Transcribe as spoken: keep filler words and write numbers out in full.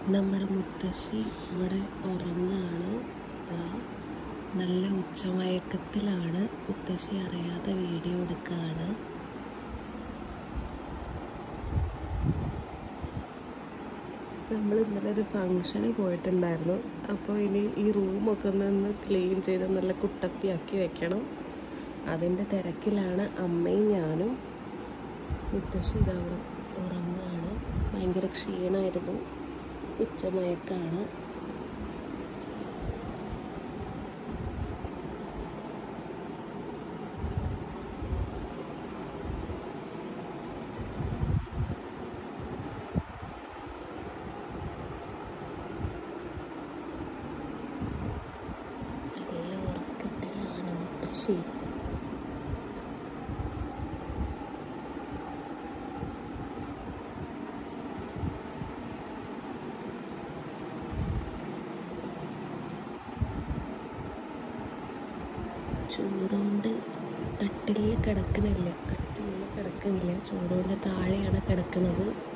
നമ്മുടെ മുത്തശ്ശി ഇവിടെ ഉറങ്ങുകയാണ്. നല്ല ഉച്ചമയക്കത്തിലാണ്. മുത്തശ്ശി അറിയാതെ വീഡിയോ എടുക്കുകയാണ്. നമ്മൾ ഇന്നലെ ഒരു ഫങ്ഷന് പോയിട്ടുണ്ടായിരുന്നു. അപ്പോൾ ഇനി ഈ റൂമൊക്കെ ഒന്ന് ക്ലീൻ ചെയ്ത് നല്ല കുട്ടപ്പിയാക്കി വെക്കണം. അതിൻ്റെ തിരക്കിലാണ് അമ്മയും ഞാനും. മുത്തശ്ശി ഇതവിടെ ഉറങ്ങുകയാണ്. ഭയങ്കര ക്ഷീണമായിരുന്നു, ഉച്ചമയക്കാണ്. നല്ല ഉറക്കത്തിലാണ് മുത്തശ്ശി. ചൂടുകൊണ്ട് കട്ടിലിൽ കിടക്കണില്ല, കട്ടിലിൽ കിടക്കണില്ല ചൂടുകൊണ്ട് താഴെയാണ് കിടക്കുന്നത്.